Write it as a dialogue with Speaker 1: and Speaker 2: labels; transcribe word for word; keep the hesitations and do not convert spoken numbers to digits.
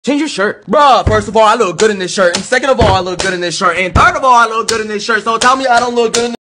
Speaker 1: Change your shirt. Bruh, first of all, I look good in this shirt. And second of all, I look good in this shirt. And third of all, I look good in this shirt. So tell me I don't look good in this